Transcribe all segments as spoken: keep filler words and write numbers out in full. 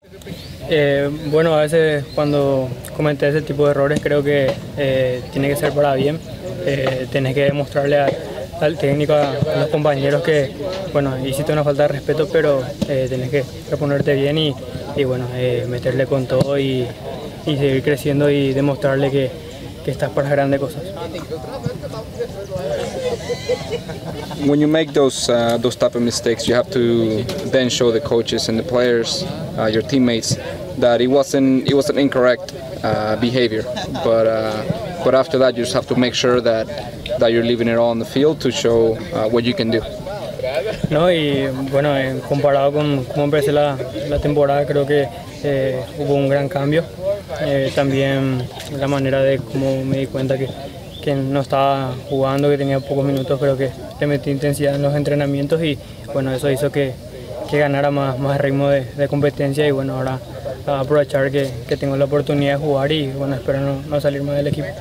Eh, bueno, a veces cuando cometes ese tipo de errores creo que eh, tiene que ser para bien. Eh, tenés que demostrarle a, al técnico, a, a los compañeros que, bueno, hiciste una falta de respeto, pero eh, tenés que reponerte bien y, y bueno, eh, meterle con todo y, y seguir creciendo y demostrarle que, que estás para grandes cosas. When you make those uh, those type of mistakes, you have to then show the coaches and the players, uh, your teammates, that it wasn't it was an incorrect uh, behavior. But uh, but after that, you just have to make sure that that you're leaving it all on the field to show uh, what you can do. No, y bueno, eh, comparado con cómo empecé la, la temporada, creo que eh, hubo un gran cambio. Eh, también la manera de cómo me di cuenta que, que no estaba jugando, que tenía pocos minutos, pero que le metí intensidad en los entrenamientos y bueno, eso hizo que, que ganara más, más ritmo de, de competencia y bueno, ahora a aprovechar que, que tengo la oportunidad de jugar y bueno, espero no, no salir más del equipo.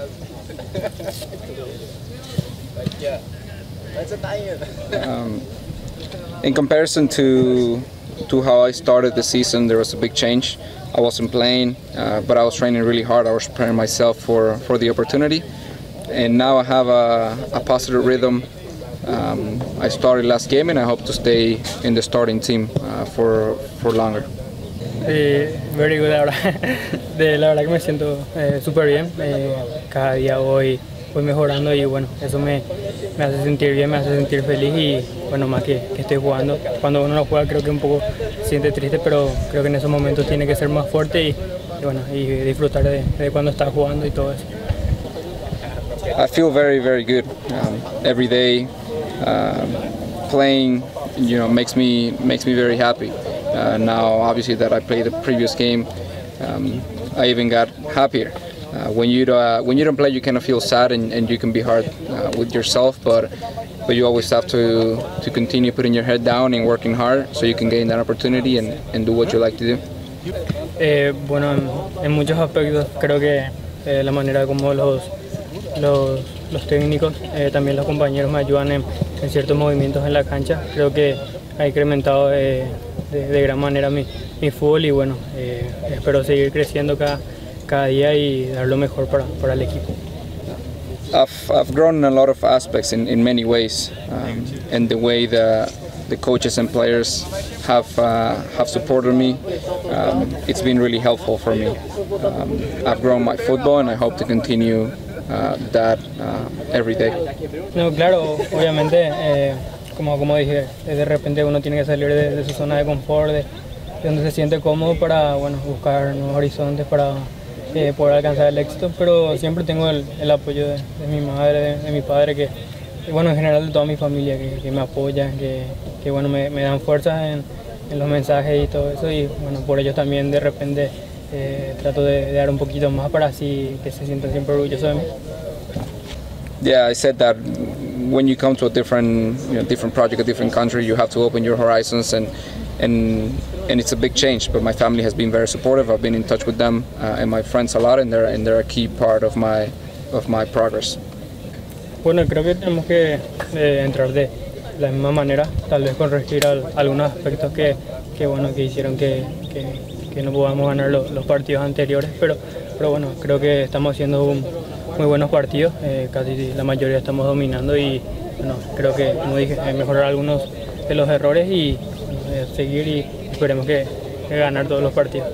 Um, in comparison to to how I started the season, there was a big change. I wasn't playing, uh, but I was training really hard. I was preparing myself for, for the opportunity. And now I have a, a positive rhythm. Um, I started last game and I hope to stay in the starting team uh, for, for longer. Eh, very good, la verdad. De, la verdad que me siento eh, súper bien. Eh, cada día voy, voy mejorando y bueno, eso me, me hace sentir bien, me hace sentir feliz y bueno, más que, que estoy jugando. Cuando uno no juega creo que un poco se siente triste, pero creo que en esos momentos tiene que ser más fuerte y, y bueno, y disfrutar de, de cuando está jugando y todo eso. I feel very, very good. Um, every day, um, playing, you know, makes me makes me very happy. Uh, now, obviously, that I played the previous game, um, I even got happier. Uh, when you uh, when you don't play, you kind of feel sad and, and you can be hard uh, with yourself, but but you always have to to continue putting your head down and working hard so you can gain that opportunity and, and do what you like to do. Eh, bueno, en, en muchos aspectos creo que eh, la manera como los Los, los técnicos, eh, también los compañeros me ayudan en, en ciertos movimientos en la cancha. Creo que ha incrementado eh, de, de gran manera mi, mi fútbol y bueno, eh, espero seguir creciendo cada, cada día y dar lo mejor para, para el equipo. I've, I've grown in a lot of aspects in, in many ways, um, and the way the, the coaches and players have, uh, have supported me, um, it's been really helpful for me. Um, I've grown my football and I hope to continue Uh, that uh, every day. No, claro, obviamente, eh, como, como dije, de repente uno tiene que salir de, de su zona de confort, de, de donde se siente cómodo para bueno, buscar nuevos horizontes, para eh, poder alcanzar el éxito, pero siempre tengo el, el apoyo de, de mi madre, de, de mi padre, que, y bueno, en general de toda mi familia, que, que me apoyan, que, que bueno, me, me dan fuerza en, en los mensajes y todo eso, y bueno, por ello también de repente Eh, trato de, de dar un poquito más para así que se sientan siempre orgullosos de mí. Yeah, I said that when you come to a different, you know, different project, a different country, you have to open your horizons, and and and it's a big change. But my family has been very supportive. I've been in touch with them uh, and my friends a lot, and they're and they're a key part of my of my progress. Bueno, creo que tenemos que eh, entrar de la misma manera, tal vez corregir al, algunos aspectos que, que bueno que hicieron que, que que no podamos ganar los, los partidos anteriores, pero, pero bueno, creo que estamos haciendo un, muy buenos partidos, eh, casi la mayoría estamos dominando y bueno, creo que, como dije, eh, mejorar algunos de los errores y eh, seguir y esperemos que, que ganar todos los partidos.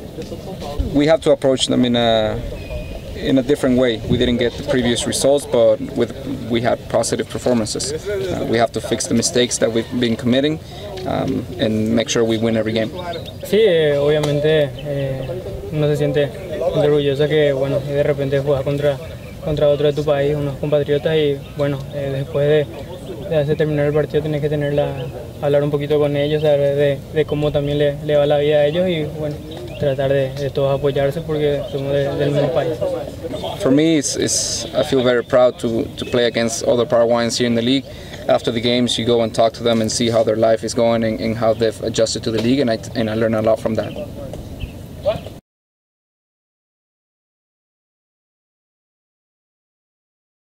We have to approach them in a in a different way. We didn't get the previous results, but with we had positive performances. Uh, we have to fix the mistakes that we've been committing um, and make sure we win every game. Sí, eh, obviamente eh, uno se siente orgulloso que bueno, de repente juegas contra contra otro de tu país, unos compatriotas y bueno, eh, después de, de hacer terminar el partido tienes que tener la, hablar un poquito con ellos, saber de, de cómo también le, le va la vida a ellos y bueno, tratar de, de todos apoyarse porque somos de, del mismo país. For me, it's, it's, I feel very proud to, to play against other Paraguayans here in the league. After the games, you go and talk to them and see how their life is going and, and how they've adjusted to the league, and I, and I learn a lot from that.